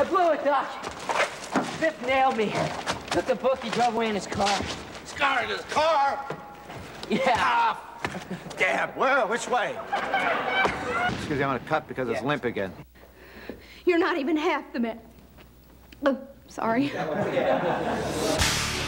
blew it, Doc. Biff nailed me. Took the book, he drove away in his car. His car in his car? Yeah. Ah, damn, where? Which way? Excuse me, I'm gonna cut because it's limp again. You're not even half the man. Oh, sorry.